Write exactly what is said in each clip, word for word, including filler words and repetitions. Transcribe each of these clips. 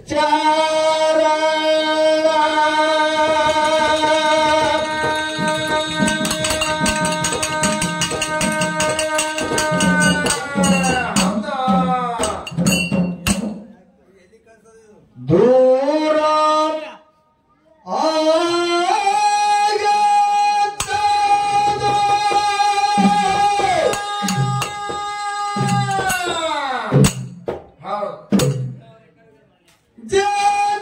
Yeah!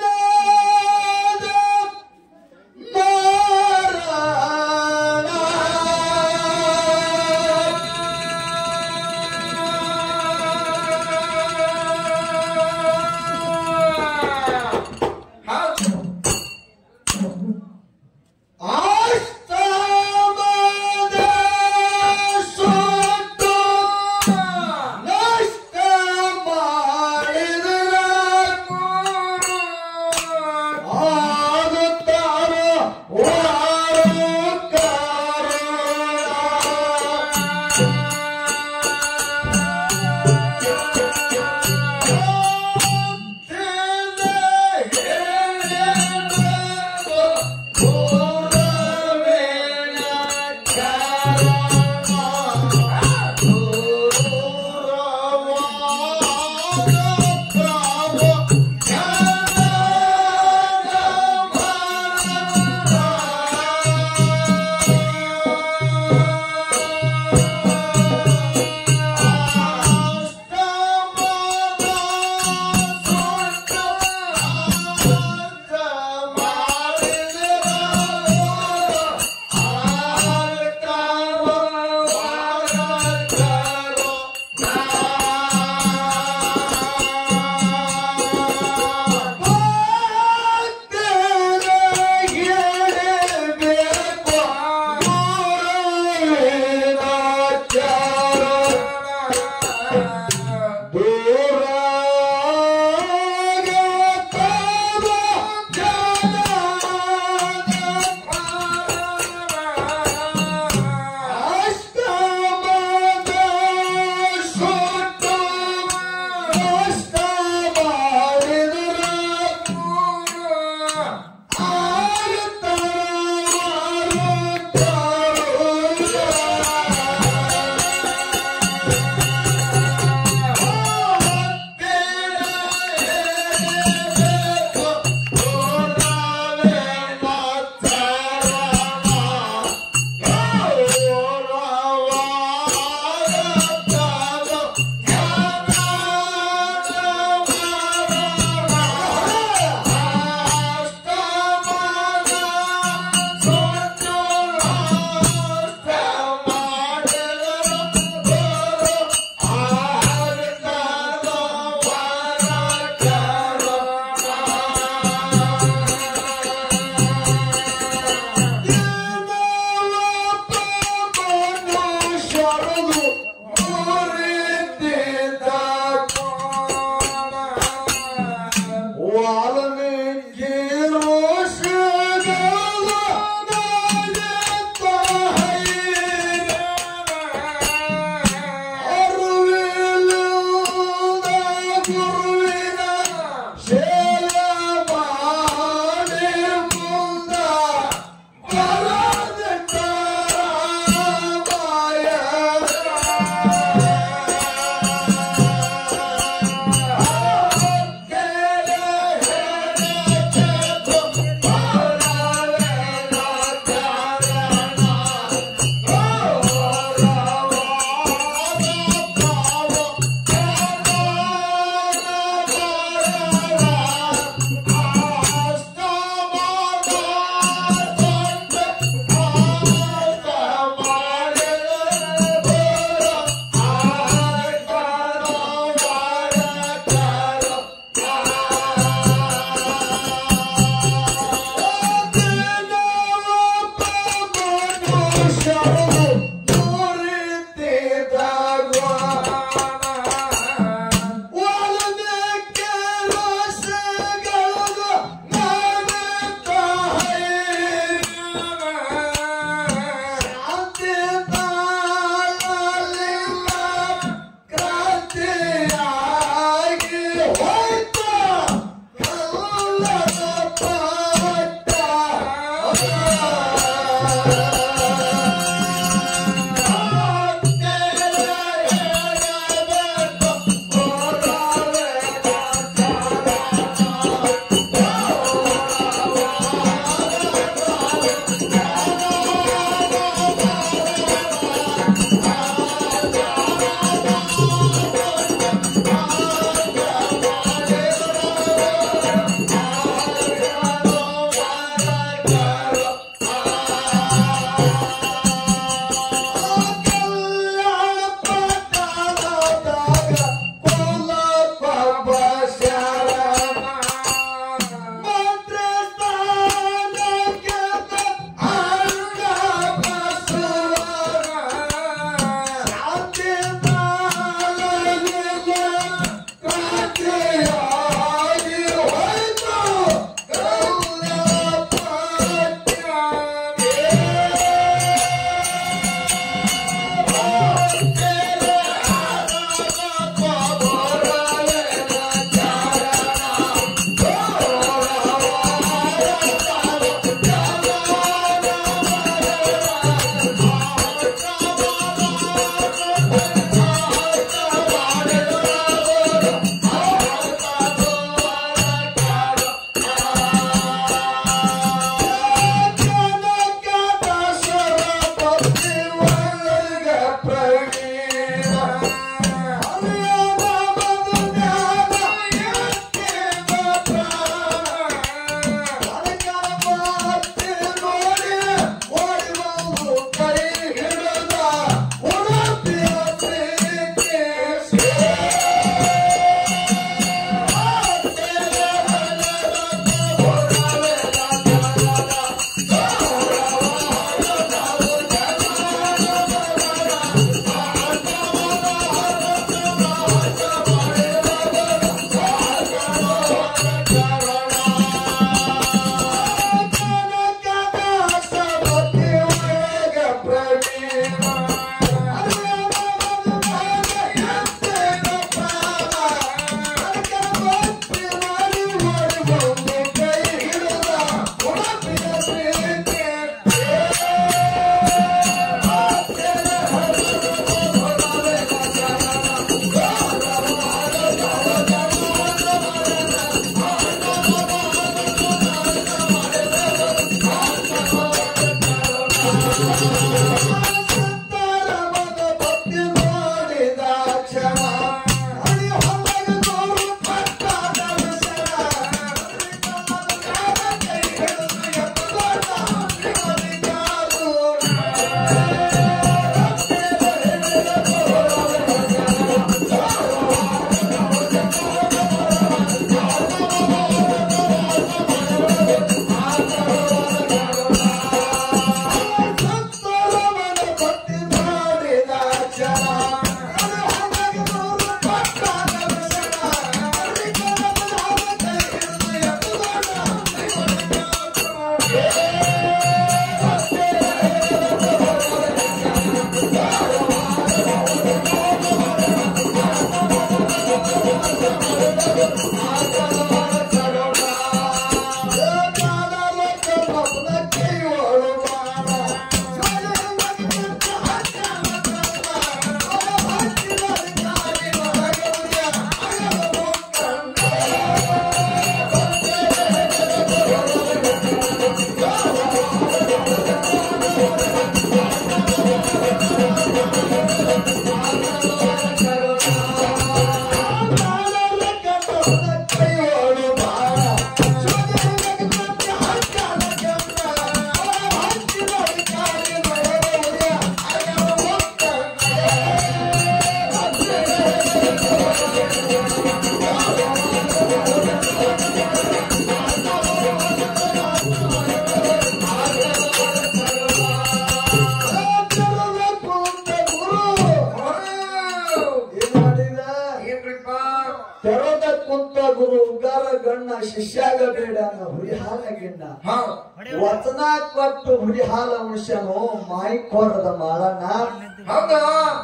ಶಿಷ್ಯಾಗ ಬೇಡ ಹುರಿ ಹಾಲ ಗಿಣ್ಣ ವಚನ ಕೊಟ್ಟು ಹುರಿ ಹಾಲ ಉಳಿಸನು ಮಾಯಿ ಕೋರದ ಮಾಳಣ್ಣ ಹೌದಾ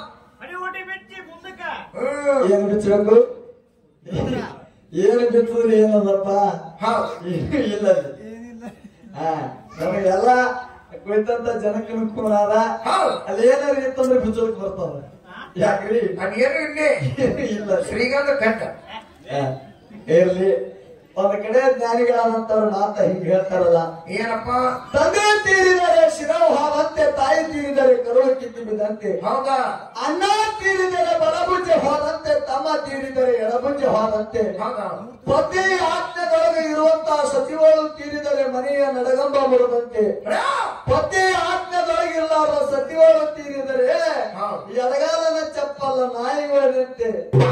ಏನ್ ಬಿಚ್ಚಬೇಕು ಏನು ಬಿತ್ತದ್ರಿ ಏನದಪ್ಪ ಇಲ್ಲ ಹಾ ನಮಗೆಲ್ಲ ಕುಳಿತಂತ ಜನಕ್ಕೆ ಅನುಕೂಲ ಅಲ್ಲಿ ಏನಾರು ಇತ್ತಂದ್ರೆ ಬಿಚ್ಚೋದಕ್ ಬರ್ತಾವ ಯಾಕ್ರಿ ಅದೇನು ಇಲ್ಲಿ ಇಲ್ಲ ಶ್ರೀಗಂಧ ಕಟ್ಟ ಇರ್ಲಿ ಒಂದ್ ಕಡೆ ಜ್ಞಾನಿಗಳಾದಂತವ್ರು ಮಾತ ಹಿಂಗ್ ಹೇಳ್ತಾರಲ್ಲ ಏನಪ್ಪ ತಂದೆ ತೀರಿದರೆ ಶಿರವು ಹಾವಂತೆ ತಾಯಿ ತೀರಿದರೆ ಕರುಳು ಕಿತ್ತಿ ಬಿದ್ದಂತೆ ಹೌದಾ ಅಣ್ಣ ತೀರಿದರೆ ಬಲಭುಜೆ ಹೋದಂತೆ ತಮ್ಮ ತೀರಿದರೆ ಎಡಭುಜೆ ಹೋದಂತೆ ಹೌದಾ ಪತಿ ಆಜ್ಞೆದೊಳಗೆ ಇರುವಂತಹ ಸಚಿವರು ತೀರಿದರೆ ಮನೆಯ ನಡಗಂಬ ಮುರಿದಂತೆ ಪತಿ ಆಜ್ಞೆದೊಳಗಿರಲಾರ ಸಚಿವರು ತೀರಿದರೆ ಎಡಗಾಲನ ಚಪ್ಪಲ್ಲ ನಾಯಿಗಳಂತೆ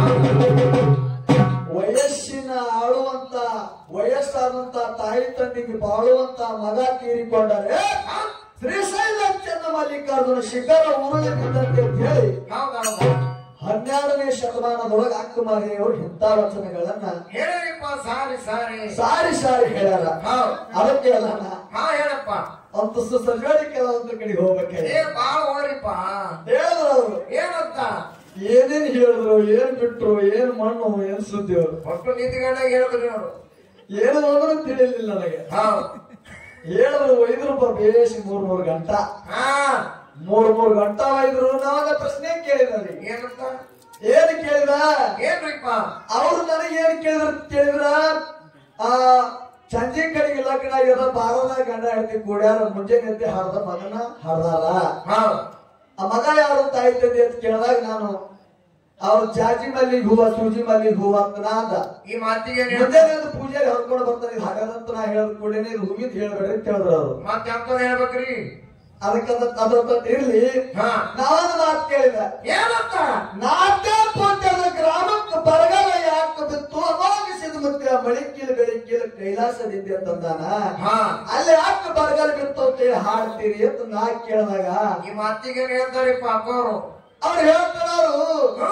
ವಯಸ್ಸಿನ ಆಳುವಂತ ವಯಸ್ಸಾದಂತ ತಾಯಿ ತಂದೆಗೆ ಬಾಳುವಂತ ಮಗ ತೀರಿಕೊಂಡರೆ ಶ್ರೀಶೈಲ ಚೆನ್ನ ಮಲ್ಲಿಕಾರ್ಜುನ ಶಿಖರ ಉರುಳಿ ಬಿದ್ದಂತೆ ಅಂತ ಹೇಳಿ ಹನ್ನೆರಡನೇ ಶತಮಾನದೊಳಗೆ ಅಕ್ಕಮಾರಿಯವರು ಇಂಥ ವಚನಗಳನ್ನ ಹೇಳಿಪ್ಪ ಸಾರಿ ಸಾರಿ ಸಾರಿ ಸಾರಿ ಹೇಳ್ಯಾರ ಅದಕ್ಕೆ ಅಲ್ಲ ಹಾ ಹೇಳಪ್ಪ ಅಂತಸ್ತು ಸಂಜಾಡಿ ಕೆಲವೊಂದು ಕಡೆಗೆ ಹೋಗ್ಬೇಕೆ ಏ ಬಾಳ ಹೋರಿಪ್ಪ ಹೇಳಿದ್ರು ಅವರು ಏನಂತ ಏನೇನ್ ಹೇಳಿದ್ರು ಏನ್ ಬಿಟ್ರು ಏನ್ ಮಣ್ಣು ಏನ್ ಸುದ್ದಿ ಅವರು ಒಟ್ಟು ನಿಂತ್ಕೊಂಡಾಗ ಹೇಳಿದ್ರು ಅವರು ಏನು ಹೋದ್ರು ತಿಳಿಲಿಲ್ಲ ನನಗೆ ಹೇಳಿದ್ರು ಒಯ್ದ್ರಪ್ಪ ಬೇಸಿ ಮೂರ್ ಮೂರ್ ಗಂಟ ಹಾ ಮೂರ್ ಮೂರ್ ಗಂಟ ಒಯ್ದ್ರು ನಾವಾಗ ಪ್ರಶ್ನೆ ಕೇಳಿದ್ರಿ ಏನಂತ ಏನ್ ಕೇಳಿದ ಏನ್ರಿಪ್ಪ ಅವ್ರು ನನಗೆ ಏನ್ ಕೇಳಿದ್ರ ಕೇಳಿದ್ರ ಆ ಸಂಜೆ ಕಡೆಗೆ ಲಗ್ನ ಆಗಿರೋ ಬಾರದ ಗಂಡ ಹೆಂಡತಿ ಕೂಡ್ಯಾರ ಮುಂಜಾನೆ ಎದ್ದೆ ಹಾಡ್ದ ಮಗನ ಹಾಡ್ದಾರ ಆ ಮಗ ಯಾರು ತಾಯಿ ತಂದೆ ಅಂತ ಕೇಳಿದಾಗ ನಾನು ಅವ್ರ ಜಾಜಿ ಮಲ್ಲಿಗೆ ಹೂವ ಸೂಜಿ ಮಲ್ಲಿಗೆ ಹೂವ ಅಂತ ನಾ ಅಂದ ಈ ಮಾತಿಗೆ ಮುಂಜಾನೆ ಪೂಜೆಗೆ ಹೊರ್ಕೊಂಡು ಬರ್ತಾರೆ ಇದು ಹಾಗಾದಂತ ನಾ ಹೇಳಿದ ಕೂಡೇನೆ ಇದು ಹೂವಿಂದ ಹೇಳ್ಬೇಡ್ರಿ ಅಂತ ಹೇಳಿದ್ರು ಅವ್ರು ಮತ್ತೆ ಅಂತ ಹೇಳ್ಬೇಕ್ರಿ ಅದಕ್ಕಂತ ಅದ್ರ ಇರ್ಲಿ ನಾವೊಂದು ಮಾತು ಕೇಳಿದ ಏನಂತ ನಾಟ್ಯ ಪೋಟ್ಯದ ಗ್ರಾಮಕ್ಕೆ ಬರಗಾಲ ಯಾಕೆ ಬಿತ್ತು ಅವಾಗಿಸಿದ ಮತ್ತೆ ಮಳಿಕೀಲ ಬೆಳಿಕೀಲ ಕೈಲಾಸದಿಂದ ಅಂತಂದಾನ ಅಲ್ಲಿ ಯಾಕೆ ಬರಗಾಲ ಬಿತ್ತು ಅಂತ ಹೇಳಿ ಹಾಡ್ತೀರಿ ಅಂತ ನಾ ಕೇಳಿದಾಗ ಈ ಮಾತಿಗೆ ಹೇಳ್ತಾರಿಪ್ಪ ಅಕ್ಕೋರು ಅವ್ರು ಹೇಳ್ತಾರು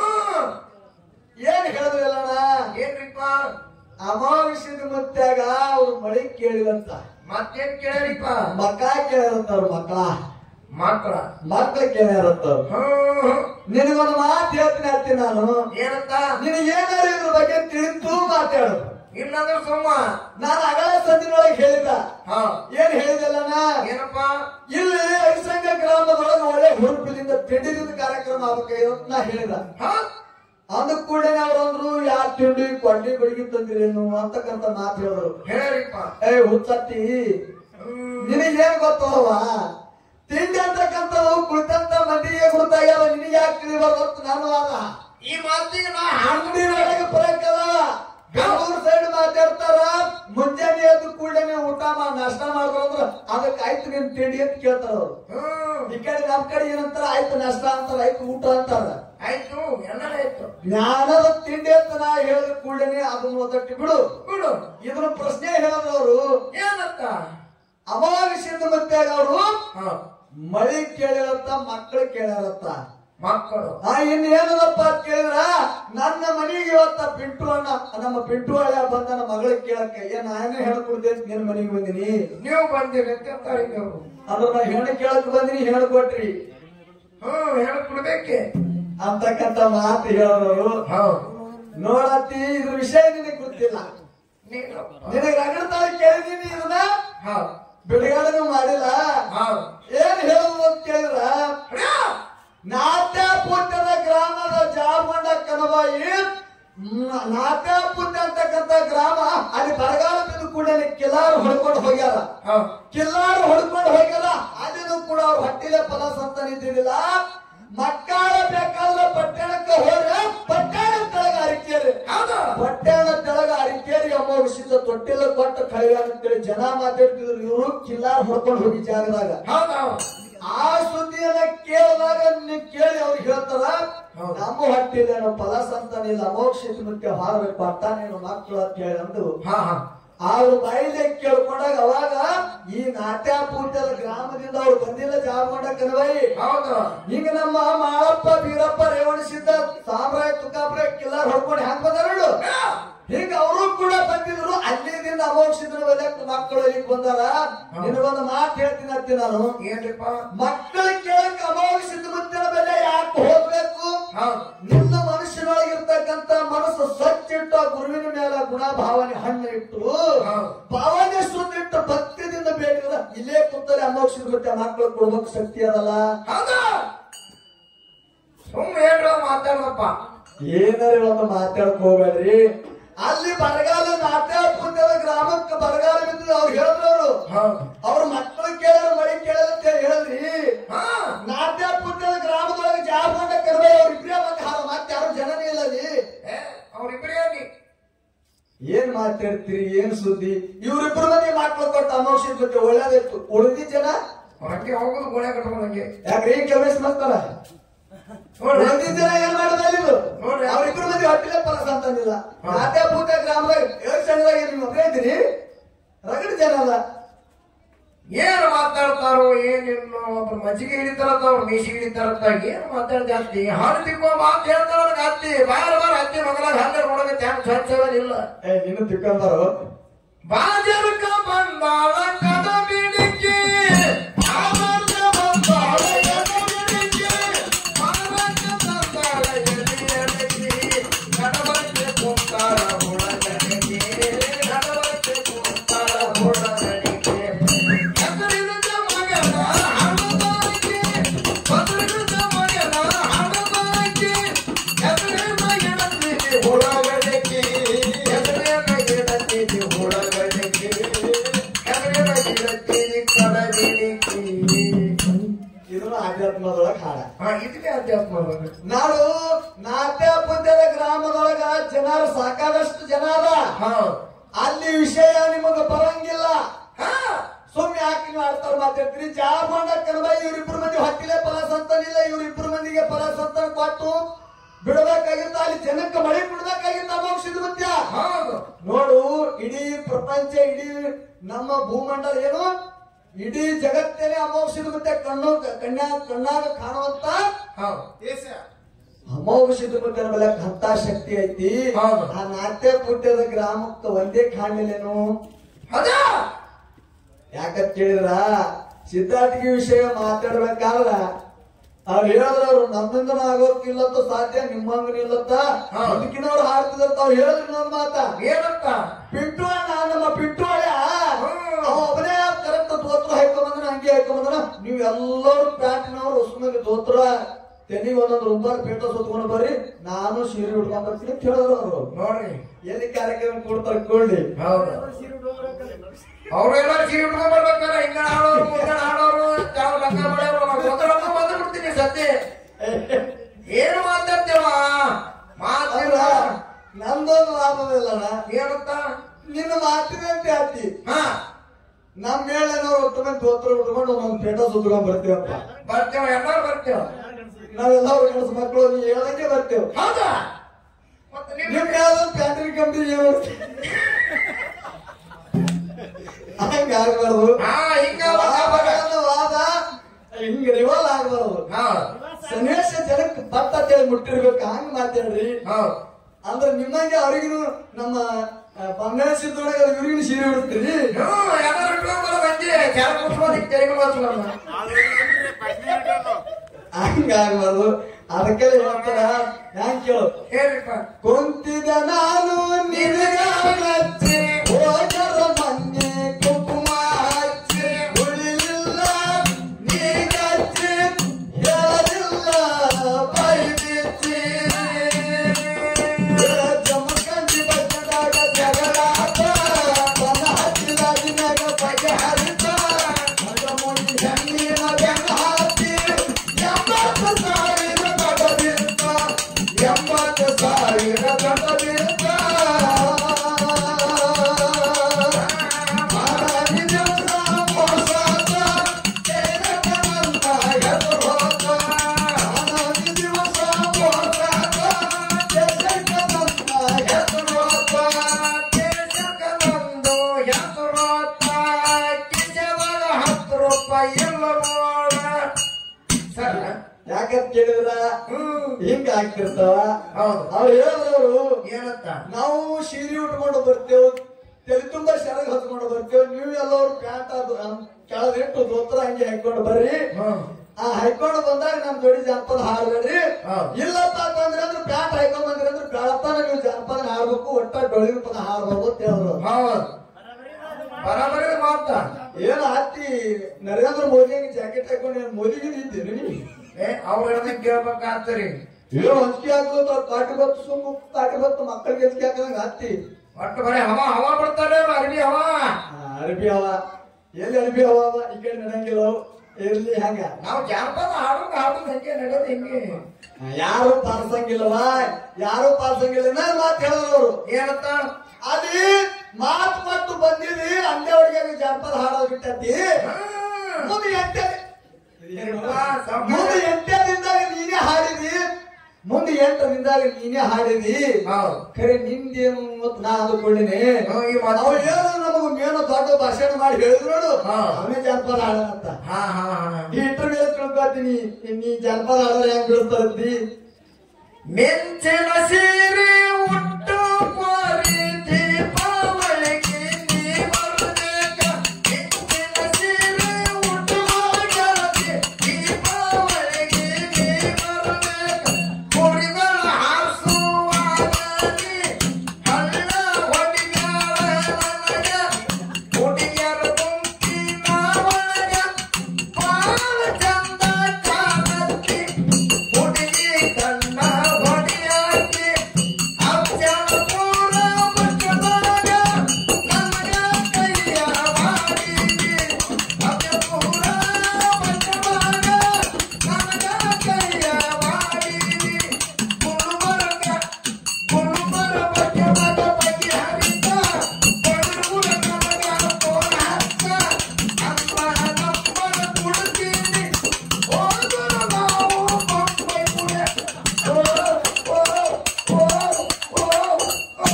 ಏನ್ ಹೇಳಿದ್ರಲ್ಲಣ್ಣ ಏನ್ರಿಪ್ಪ ಅಮಾವಾಸ್ಯದ ಮುತ್ಯಾಗ ಅವ್ರು ಮಳಿ ಕೇಳಿದಂತ ಮತ್ತೇನ್ ಕೇಳಿಪ್ಪ ಮಕ್ಕ ಕೇಳಿರಂತವ್ರು ಮಕ್ಕಳ ಮಕ್ಕಳ ಮಕ್ಳ ಕೇಳಿರಂತವ್ರು ನಿನಗೊಂದು ಮಾತು ಹೇಳ್ತೀನಿ ಹೇಳ್ತೀನಿ ನಾನು ಏನಂತ ನಿನಗೆ ಏನಾದ್ರು ಇದ್ರ ಬಗ್ಗೆ ತಿಳಿದು ಮಾತಾಡು ಇಲ್ಲಂದ್ರೆ ಸುಮ್ಮ ನಾನು ಅಗಳ ಸಂದಿನೊಳಗೆ ಹೇಳಿದ ಹಾ ಏನ್ ಹೇಳಿದಲ್ಲಣ್ಣ ಏನಪ್ಪ ಇಲ್ಲಿ ಐಸಂಗ ಗ್ರಾಮದೊಳಗೆ ಒಳ್ಳೆ ಹುರುಪಿನಿಂದ ತಿಂಡಿದಿಂದ ಕಾರ್ಯಕ್ರಮ ಆಗ್ಬೇಕು ಅಂತ ನಾ ಹೇಳಿದ ಅಂದ ಕೂಡಲೇ ಅವ್ರಂದ್ರು ಯಾರ ತಿಂಡಿ ಕೊಂಡಿ ಬೆಳಗ್ಗೆ ತಂದಿರೇನು ಅಂತಕ್ಕಂತ ಮಾತು ಹೇಳಿದ್ರು ಹೇಳಿಪ್ಪ ಏ ಹುಚ್ಚತ್ತಿ ನಿನಗೇನ್ ಗೊತ್ತವ ತಿಂಡಿ ಅಂತಕ್ಕಂಥವು ಕುಳಿತಂತ ಮಂದಿಗೆ ಗೊತ್ತಾಗ್ಯಾವ ನಿನಗೆ ಯಾಕೆ ತಿಳಿಬಾರ್ದು ಅಂತ ನಾನು ವಾದ ಈ ಮಾತಿಗೆ ನಾ ಅಂಗಡಿನೊಳಗೆ ಬರಕಲ್ಲ ಬೆಂಗಳೂರು ಸೈಡ್ ಮಾತಾಡ್ತಾರ ಮುಂಜಾನೆ ಎದ್ದು ಕೂಡಲೇ ಊಟ ಮಾಡಿ ನಾಷ್ಟ ಮಾಡ್ಕೊಂಡ್ರ ಅದಕ್ಕೆ ಆಯ್ತು ನಿನ್ ತಿಂಡಿ ಅಂತ ಕೇಳ್ತಾರ ಅವ್ರು ಈ ಕಡೆ ನಮ್ ಕಡೆ ಏನಂತಾರ ಆಯ್ತು ನಾಷ್ಟ ಅಂತಾರ ಆಯ್ತು ಊಟ ಅಂತಾರ ಆಯ್ತು ಎಲ್ಲಾಯ್ತು ಜ್ಞಾನದ ತಿಂಡಿ ಅಂತ ನಾ ಹೇಳಿದ ಕೂಡಲೇ ಅದನ್ನ ಒದಟ್ಟಿ ಬಿಡು ಬಿಡು ಇದ್ರ ಪ್ರಶ್ನೆ ಹೇಳಿದವರು ಏನಂತ ಅಮಾವಾಸ್ಯದ ಮತ್ತೆ ಅವರು ಮಳಿ ಕೇಳಿರತ್ತ ಮಕ್ಕಳು ಕೇಳಿರತ್ತ ಮಕ್ಕಳು ಆ ಇನ್ ಏನದಪ್ಪ ಅಂತ ಕೇಳಿದ್ರ ನನ್ನ ಮನೆಗೆ ಇವತ್ತ ಪಿಂಟು ಅಣ್ಣ ನಮ್ಮ ಪಿಂಟು ಹಳ್ಳ ಬಂದ ನಮ್ಮ ಮಗಳಿಗೆ ಕೇಳಕ್ಕೆ ಏನ್ ನಾನೇ ಹೇಳ್ಕೊಡ್ತೇನೆ ನಿನ್ ಮನೆಗೆ ಬಂದಿನಿ ನೀವು ಬಂದಿರಿ ಅಂತ ಹೇಳ್ತಾರೆ ಅವರು ಅದ್ರ ನಾ ಹೆಣ್ಣು ಕೇಳಕ್ ಬಂದಿನಿ ಹೇಳ್ಕೊಟ್ರಿ ಹ್ಮ್ ಹೇಳ್ಕೊಡ್ಬೇಕೆ ಅಂತಕ್ಕಂತ ಮಾತು ಹೇಳೋರು ನೋಡತ್ತಿ ಇದ್ರ ವಿಷಯ ನಿನಗೆ ಗೊತ್ತಿಲ್ಲ. ನಿನಗೆ ರಗಡ್ತಾಳ ಕೇಳಿದೀನಿ ಇದನ್ನ ಬಿಡುಗಡೆನೂ ಮಾಡಿಲ್ಲ. ಏನ್ ಹೇಳುದು ಅಂತ ಕೇಳಿದ್ರ ನಾಟ್ಯ ಪುಟ್ಟದ ಗ್ರಾಮದ ಜಾಮಂಡ ಕನವಾಯಿ ನಾಟ್ಯ ಪುಟ್ಟ ಅಂತಕ್ಕಂಥ ಗ್ರಾಮ ಅಲ್ಲಿ ಬರಗಾಲ ಬಿದ್ದು ಕೂಡ ಕಿಲ್ಲಾರು ಹೊಡ್ಕೊಂಡು ಹೋಗ್ಯಾರ. ಕಿಲ್ಲಾರು ಹೊಡ್ಕೊಂಡು ಹೋಗ್ಯಾರ. ಅಲ್ಲಿನೂ ಕೂಡ ಅವ್ರ ಹೊಟ್ಟಿಲೆ ಫಲ ಸಂತ ನಿಂತಿದ್ದಿಲ್ಲ. ಮಕ್ಕಳ ಬೇಕಾದ್ರೆ ಪಟ್ಟಣಕ್ಕೆ ಹೋದ್ರೆ ಪಟ್ಟಣ ತೆಳಗ ಅರಿಕೇರಿ ಪಟ್ಟಣ ತೆಳಗ ಅರಿಕೇರಿ ಅಮೋಘಿಸಿದ ತೊಟ್ಟಿಲ ಕೊಟ್ಟ ಕಳೆಯ ಅಂತೇಳಿ ಜನ ಮಾತಾಡ್ತಿದ್ರು. ಇವರು ಕಿಲ್ಲಾರು ಹೊಡ್ಕೊಂಡು ಹೋಗಿ ಜಾಗದಾಗ ಆ ಸುದ್ದಿಯನ್ನ ಕೇಳಿದಾಗ ನೀವು ಕೇಳಿ ಅವ್ರಿಗೆ ಹೇಳ್ತಾರ ನಮ್ಮ ಹೊಟ್ಟಿಲ್ಲ ನಾವು ಫಲ ಸಂತಾನಿಲ್ಲ ಅಮೋಕ್ಷಿತ ಮುಖ್ಯ ಹಾರಬೇಕು ಅಟ್ಟ ನೀನು ಮಕ್ಕಳು ಅಂತ ಹೇಳಿ ಅಂದು ಅವ್ರು ಬಾಯಿಲೆ ಕೇಳ್ಕೊಂಡಾಗ ಅವಾಗ ಈ ನಾಟ್ಯ ಪೂಜದ ಗ್ರಾಮದಿಂದ ಅವ್ರು ಬಂದಿಲ್ಲ ಜಾಮಗೊಂಡ ಕನವಾಯಿ. ಈಗ ನಮ್ಮ ಮಾಳಪ್ಪ ಬೀರಪ್ಪ ರೇವಣಿಸಿದ್ದ ಸಾಮ್ರಾಯ ತುಕಾಪುರ ಕಿಲ್ಲಾರ್ ಹೊಡ್ಕೊಂಡು ಹ್ಯಾಂಗ ಬಂದಾರು ಹೀಗ ಅವರು ಕೂಡ ಬಂದಿದ್ರು. ಅಲ್ಲಿದಿಂದ ಅಮೋಕ್ಷಿದ್ರ ಮಕ್ಕಳು ಇಲ್ಲಿಗೆ ಬಂದಾರ. ನಿನಗೊಂದು ಮಾತು ಹೇಳ್ತೀನಿ ಅಂತೀನಿ ನಾನು. ಮಕ್ಕಳು ಕೇಳಕ್ ಅಮೋಕ್ಷಿತ ಮುತ್ತಿನ ಬೆಲೆ ಯಾಕೆ ಹೋಗ್ಬೇಕು? ನಿನ್ನ ಮನುಷ್ಯನೊಳಗಿರ್ತಕ್ಕಂಥ ಮನಸ್ಸು ಸ್ವಚ್ಛ ಇಟ್ಟು ಆ ಗುರುವಿನ ಮೇಲೆ ಗುಣ ಭಾವನೆ ಹಣ್ಣು ಇಟ್ಟು ಭಾವನೆ ಸುತ್ತಿಟ್ಟು ಭಕ್ತಿಯಿಂದ ಬೇಡಿದ್ರೆ ಇಲ್ಲೇ ಕೂತಲ್ಲಿ ಅಮೋಕ್ಷಿತ ಮುತ್ತ ಮಕ್ಕಳು ಕೊಡ್ಬೇಕು ಶಕ್ತಿ ಅದಲ್ಲ. ಸುಮ್ಮನೆ ಹೇಳ್ರ ಮಾತಾಡಪ್ಪ ಏನಾರ ಒಂದು ಮಾತಾಡಕ್ ಹೋಗ್ಬೇಡ್ರಿ. ಅಲ್ಲಿ ಬರಗಾಲ ನಾಟ್ಯ ಪುಣ್ಯದ ಗ್ರಾಮಕ್ಕೆ ಬರಗಾಲ ಬಿದ್ದು ಅವ್ರು ಹೇಳಿದ್ರು. ಅವ್ರ ಮಕ್ಕಳು ಕೇಳಿದ್ರು ಮಳಿ ಕೇಳಿದಂತ ಹೇಳಿದ್ರಿ. ನಾಟ್ಯ ಪುಣ್ಯದ ಗ್ರಾಮದೊಳಗೆ ಜಾಬಂಡ ಕರ್ಬೇ ಅವ್ರಿಬ್ರೇ ಬಂದು ಹಾರ ಮತ್ತೆ ಯಾರು ಜನನೇ ಇಲ್ಲ ಅಲ್ಲಿ. ಅವ್ರಿಬ್ರೇ ಏನ್ ಮಾತಾಡ್ತೀರಿ? ಏನ್ ಸುದ್ದಿ? ಇವ್ರಿಬ್ರು ಮಂದಿ ಮಕ್ಕಳು ಕೊಟ್ಟು ಅಮೋಕ್ಷಿತ ಬಗ್ಗೆ ಒಳ್ಳೇದಿತ್ತು. ಉಳಿದಿ ಜನ ಹೊರಗೆ ಹೋಗುದು ಗೋಳೆ ಕಟ್ಕೊಂಡಂಗೆ ಯಾಕ್ರಿ ಕೆಲಸ ಮಾಡ್ತಾರ. ಉಳಿದಿ ಜನ ಏನ್ ಮಾಡೋದು ಅಲ್ಲಿ ನೋಡ್ರಿ. ಅವ್ರಿಬ್ರು ಮಂದಿ ಹೊಟ್ಟಿಲೆ ಫಲ ಸಂತಾನಿಲ್ಲ. ನಾಟ್ಯ ಪೂಟ ಗ್ರಾಮದಾಗ ಏಳು ಜನದಾಗ ನೀವು ಒಬ್ಬರೇ ಇದ್ದೀರಿ. ರಗಡ ಜನ ಅಲ್ಲ. ಏನ್ ಮಾತಾಡ್ತಾರೋ ಏನಿಲ್ಲೋ ಒಬ್ರು ಮಜ್ಜಿಗೆ ಹಿಡಿತಾರಂತ ಅವ್ರು ಮೀಸಿ ಹಿಡಿತಾರಂತ ಏನ್ ಮಾತಾಡ್ತಿ ಅತ್ತಿ ಹಾಡು ತಿಕ್ಕೋ ಮಾತು ಹೇಳ್ತಾರ ಅತ್ತಿ ಬಾರ ಬಾರ ಅತ್ತಿ ಮಗಲಾಗ ಹಂಗ ನೋಡಕ್ಕೆ ತ್ಯಾನ್ ಸ್ವಚ್ಛವಿಲ್ಲ. ಏ ನೀನು ತಿಕ್ಕೊಂಬಾರು ಬಾಜರ್ಕ ಬಂದಾಳ ಕದ ಬಿಡಿಕೆ ಆಧ್ಯಾತ್ಮದೊಳಗ ಹಾಡ ಇದಕ್ಕೆ ಅಧ್ಯಾತ್ಮ. ನಾವು ನಾಟ್ಯ ಪದ್ಯದ ಗ್ರಾಮದೊಳಗ ಜನರು ಸಾಕಾದಷ್ಟು ಜನ ಅದ. ಅಲ್ಲಿ ವಿಷಯ ನಿಮಗ ಬರಂಗಿಲ್ಲ. ಸುಮ್ಮನೆ ಯಾಕೆ ನೀವು ಆಡ್ತಾರ ಮಾತಾಡ್ತೀರಿ? ಜಾಬಂಡ ಕನಬಾಯಿ ಇವ್ರಿಬ್ರು ಮಂದಿ ಹೊಟ್ಟಿಲೆ ಫಲ ಸಂತಾನಿಲ್ಲ. ಇವ್ರಿಬ್ರು ಮಂದಿಗೆ ಫಲ ಸಂತಾನ ಕೊಟ್ಟು ಬಿಡಬೇಕಾಗಿತ್ತ. ಅಲ್ಲಿ ಜನಕ್ಕೆ ಮಳೆ ಬಿಡ್ಬೇಕಾಗಿತ್ತ ಅಮೋಕ್ಷಿತ ಮಧ್ಯ. ನೋಡು ಇಡೀ ಪ್ರಪಂಚ ಇಡೀ ನಮ್ಮ ಭೂಮಂಡಲ ಏನು ಇಡೀ ಜಗತ್ತೇನೆ ಅಮೋಕ್ಷಿತ ಮತ್ತೆ ಕಣ್ಣು ಕಣ್ಣ ಕಣ್ಣಾಗ ಕಾಣುವಂತ ಅಮೋಕ್ಷಿತ ಮತ್ತೆ ಮೇಲೆ ಅಂತ ಶಕ್ತಿ ಐತಿ. ಆ ನಾಟ್ಯ ಪುಟ್ಯದ ಗ್ರಾಮಕ್ಕ ಒಂದೇ ಕಾಣಲೇನು? ಯಾಕಂತ ಕೇಳಿದ್ರ ಸಿದ್ಧಾರ್ಥಿಗೆ ವಿಷಯ ಮಾತಾಡ್ಬೇಕಾದ್ರ ಅವ್ರು ಹೇಳಿದ್ರ ಅವ್ರು ನಮ್ಮಿಂದನೂ ಆಗೋಕಿಲ್ಲತ್ತ ಸಾಧ್ಯ ನಿಮ್ಮಂಗನ ಇಲ್ಲತ್ತ ಅದಕ್ಕಿನವ್ರು ಹಾಡ್ತಿದಂತ ಅವ್ರು ಹೇಳಿದ್ರು ಇನ್ನೊಂದು ಮಾತ ಏನಂತ ಪಿಂಟು ಅಣ್ಣ ನಮ್ಮ ಪಿಂಟು ಅಳ್ಯ ಅವ ಒಬ್ಬನೇ ಕರೆಕ್ಟ್ ದೋತ್ರ ಹಾಕೊಂಬಂದ್ರ ಹಂಗೆ ಹಾಕೊಂಬಂದ್ರ ನೀವ್ ಎಲ್ಲರೂ ಪ್ಯಾಂಟಿನವ್ರು ಹೊಸಮಲ್ಲಿ ದೋತ್ರ ತೆನಿ ಒಂದೊಂದು ರೂಪಾಯಿ ಪೇಟ ಸುತ್ಕೊಂಡು ಬರ್ರಿ ನಾನು ಸೀರೆ ಉಡ್ಕೊಂಡ್ ಬರ್ತೀನಿ ಅಂತ ಹೇಳಿದ್ರು ಅವ್ರು. ನೋಡ್ರಿ ಎಲ್ಲಿ ಕಾರ್ಯಕ್ರಮ ಕೊಡ್ತಾರೆ ಕೊಳ್ಳಿ ಅವ್ರೆಲ್ಲ ಸೀರೆ ಉಟ್ಕೊಂಡ್ ಬರ್ಬೇಕಾರ ಹಿಂಗ ಹಾಡೋರು ಮುಂದೆ ಹಾಡೋರು ಯಾವ ಲಂಗ ಮಾಡ್ಯಾರ ಬಂದು ಬಿಡ್ತೀನಿ ಸದ್ಯ. ಏನು ಮಾತಾಡ್ತೇವ ಮಾತಿಲ್ಲ. ನಂದೊಂದು ಮಾತದಿಲ್ಲ ಏನಂತ ನಿನ್ನ ಮಾತಿನಂತೆ ಆತಿ. ಹಾ ನಮ್ ಮೇಲೆ ನಾವು ಒಟ್ಟು ದೋತ್ರ ಉಟ್ಕೊಂಡು ಒಂದೊಂದು ಪೇಟ ಸುತ್ಕೊಂಡ್ ಬರ್ತೀವಪ್ಪ. ಬರ್ತೇವ ಎಲ್ಲಾರು ಬರ್ತೇವ. ನಾವೆಲ್ಲರೂ ಗಣಸ ಮಕ್ಕಳು ನೀವು ಹೇಳಂಗೆ ಬರ್ತೇವೆ. ಹೌದಾ? ನಿಮ್ ಯಾವ್ದೊಂದು ಪ್ಯಾಂಟ್ರಿ ಕಂಪ್ನಿ ಏನು ಹಂಗ ಆಗ್ಬಾರ್ದು. ವಾದ ಹಿಂಗ ರಿವಾಲ್ ಆಗ್ಬಾರ್ದು. ಸನ್ಯಾಸ ಜನಕ್ಕೆ ಬತ್ತ ಅಂತೇಳಿ ಮುಟ್ಟಿರ್ಬೇಕು. ಹಂಗ ಮಾತಾಡ್ರಿ. ಅಂದ್ರೆ ನಿಮ್ಮಂಗೆ ಅವ್ರಿಗೂ ನಮ್ಮ ಬಂಗಾಳ ಸಿದ್ದೊಳಗೆ ಇವ್ರಿಗೂ ಸೀರೆ ಉಡ್ತೀರಿ. ಹಂಗ ಆಗ್ಬಾರ್ದು. ಅದಕ್ಕೆಲ್ಲ ಹೇಳ್ತಾರ ಹ್ಯಾಂಗ್ ಕೇಳು ಹೇಳ್ರಿಪ್ಪ. ಕುಂತಿದ ನಾನು ನಿನಗಾಗಚ್ಚಿ ಹೋಗರ ಮೊನ್ನೆ ಕುಂಕುಮ ಹಚ್ಚಿ ಉಳಿಲಿಲ್ಲ ನೀಗಚ್ಚಿ ಹೇಳಲಿಲ್ಲ ಬೈ ಬಿಚ್ಚಿ ಜಮಖಂಡಿ ಬಚ್ಚದಾಗ ಜಗಳಾಟ ತನ್ನ ಹಚ್ಚಿದ ದಿನಾಗ ಬಗೆಹರಿತ ಮಗ ಮುನಿ ಹೆಣ್ಣಿನ ಬೆನ್ನ ಹಾಕಿ ಎಂಬತ್ತು ಸಾವಿರ ತಗದಿರ್ತ ಎಂಬತ್ತು ಸಾವಿರ ತಗದಿರ್ತ ಯಾಕಂತ ಕೇಳಿದ್ರ ಹಿಂಗ ಆಗ್ತಿರ್ತಾವ. ಅವ್ರು ಹೇಳಿದವರು ಏನಂತ ನಾವು ಸೀರೆ ಉಟ್ಕೊಂಡು ಬರ್ತೇವೆ, ತಲೆ ತುಂಬಾ ಶರಗ್ ಹತ್ಕೊಂಡು ಬರ್ತೇವೆ, ನೀವು ಎಲ್ಲರೂ ಪ್ಯಾಂಟ್ ಅದು ಕೆಳಗಿಟ್ಟು ದೋತ್ರ ಹಂಗೆ ಹಾಕೊಂಡು ಬರ್ರಿ. ಆ ಹಾಕೊಂಡು ಬಂದಾಗ ನಮ್ ಜೋಡಿ ಜಾನಪದ ಹಾಡ್ಬೇಡ್ರಿ. ಇಲ್ಲಪ್ಪ ಅಂತಂದ್ರೆ ಅಂದ್ರೆ ಪ್ಯಾಂಟ್ ಹಾಕೊಂಡ್ ಬಂದ್ರಿ ಅಂದ್ರೆ ಬೆಳತನ ನೀವು ಜಾನಪದ ಹಾಡ್ಬೇಕು, ಒಟ್ಟ ಡೊಳ್ಳಿನ ಪದ ಹಾಡ್ಬೇಕು ಅಂತ ಹೇಳಿದ್ರು. ಬರಾಬರಿ ಮಾತ ಏನ್ ಹತ್ತಿ ನರೇಂದ್ರ ಮೋದಿ ಜಾಕೆಟ್ ಹಾಕೊಂಡು ಮೋದಿಗೆ ಇದ್ದೀನಿ ನೀವು ಅವ್ರು ಹೇಳ್ದಂಗೆ ಕೇಳ್ಬೇಕಾಗ್ತರಿ. ಏನೋ ಹಂಚಿಕೆ ಹಾಕೋದು ಕಾಟಿ ಬತ್ತು ಸುಮ್ಮ ಕಾಟಿ ಬತ್ತು ಮಕ್ಕಳಿಗೆ ಹಂಚಿಕೆ ಹಾಕದಂಗ ಹತ್ತಿ ಒಟ್ಟು ಬರೀ ಹವಾ ಹವಾ ಬಿಡ್ತಾರೆ ಅರ್ಬಿ ಹವಾ ಅರ್ಬಿ ಹವ ಎಲ್ಲಿ ಅರ್ಬಿ ಹವ ಈ ಕಡೆ ನಡೆಯಂಗಿಲ್ಲ ಇರ್ಲಿ ಹಂಗ. ನಾವು ಜಾನಪದ ಹಾಡೋದು ಹಾಡೋದು ಹಂಗೆ ನಡೆಯೋದು ಹಿಂಗೆ. ಯಾರು ಪಾಲ್ಸಂಗಿಲ್ಲವಾ, ಯಾರು ಪಾಲ್ಸಂಗಿಲ್ಲ. ನಾನು ಮಾತು ಹೇಳಿದವರು ಏನಂತ ಅಲ್ಲಿ ಮಾತು ಮಟ್ಟು ಬಂದಿರಿ ಅಂದೆ ಹುಡುಗಿಯಾಗ ಜಾನಪದ ಹಾಡೋದು ಬಿಟ್ಟತಿ. ಮುಂದೆ ಎಂಟೆ ಮುಂದೆ ಎಂಟದಿಂದಾಗ ನೀನೇ ಹಾಡಿದಿ, ಮುಂದೆ ಎಂಟದಿಂದಾಗ ನೀನೇ ಹಾಡಿದಿ. ಖರೆ ನಿಂದೇನು ಮತ್ತು ನಾ ಅಂದುಕೊಂಡಿನಿ. ಅವ್ರು ಏನು ನಮಗ ಮೇನು ದೊಡ್ಡ ಭಾಷಣ ಮಾಡಿ ಹೇಳಿದ್ರು ನೋಡು, ಅವನೇ ಜಾನಪದ ಹಾಡಂತ. ಈ ಇಂಟರ್ವ್ಯೂ ತಿಳ್ಕೊತೀನಿ ನೀ ಜಾನಪದ ಹಾಡೋರು ಹೆಂಗ್ ಬೀಳ್ತಾರದ್ದಿ. ಮೆಂಚಿನ ಸೀರೆ ಉಟ್ಟು ಪರಿ ದೀಪಾವಳಿಗೆ ನೀ ಬರಬೇಕ. ಮೆಂಚಿನ ಸೀರೆ ಉಟ್ಟು ದೀಪಾವಳಿಗೆ ನೀ ಬರಬೇಕ. ಕುಡಿಗಳ ಹಾಸುವಾಗ ನೀ ಹಳ್ಳ ಹೊಡಿಗಾರ ನನಗ. ಹುಡುಗಿಯರ ಗುಂಪಿನ ಒಳಗ ಬಾಳ ಚಂದ ಕಾಣತ್ತಿ. ಹುಡುಗಿ ಕಣ್ಣ ಹೊಡಿಯಾಕಿ ಅಜ್ಜನ ಪೂರ ಬಚ್ಚದಾಗ ನನಗ ಕೈಯ ಮಾಡಿದಿ. ಅಜ್ಜ ಪೂರ ಬಚ್ಚದಾಗ ನನಗ ಕೈಯ ಮಾಡಿದಿ. ಕುರುಬರಗ ಕುರುಬರ ಬಗ್ಗೆ ಮಗ ಬಗ್ಗೆ ಹರಿತ ಬಡಗುರ ನನಗ ಪೋರ ಹತ್ತ. ಅಮ್ಮ ನಮ್ಮನ ಕುಡ್ತೀನಿ ಹೋದರು ನಾವು ಬೊಂಬೈ ಪುಡೆ. ಓ ಓ ಓ ಓ ಓ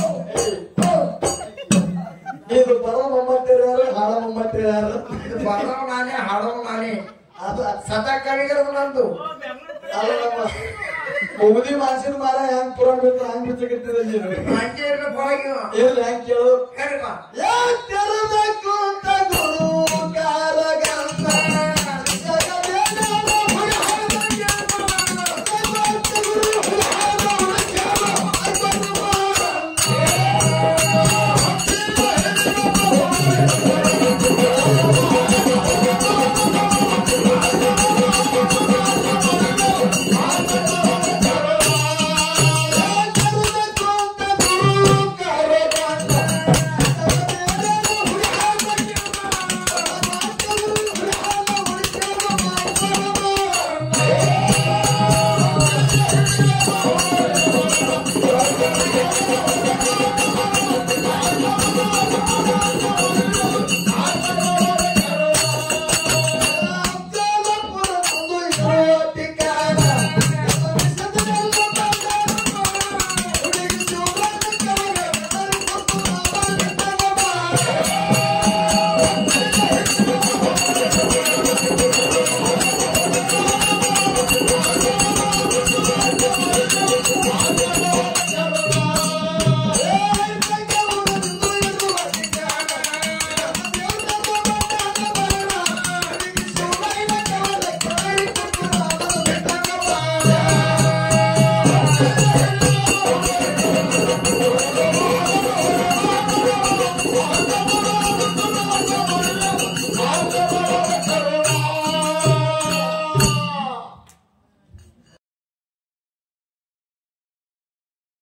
ಇದು ಬರೋ ಮೊಮ್ಮಟ್ಟಿರ ಯಾರು, ಹಾಡ ಮೊಮ್ಮಟ್ಟಿರ ಯಾರು? ಇದು ಬರೋನು ನಾನೇ ಹಾಡೋನು ನಾನೇ. ಅದ ಸದಾ ಕವಿಗಿರೋದು ನಂದು. ಅಲ್ಲ ನಮ್ಮ ಮುದಿ ಮಾಸಿನ ಮಾರ ಹೆಂಗ್ ಪುರಾಣ ಬಿಟ್ಟು ಹಂಗ್ ಬಿಚ್ಚಿಟ್ಟಿದ್ದ ನೀನು ಹಂಗೆ ಇರ್ಬೇಕು ಒಳಗೆ. ಏನ್ ಹೆಂಗ್ ಕೇಳು. ಹೇಳ್ರಿಪ್ಪ.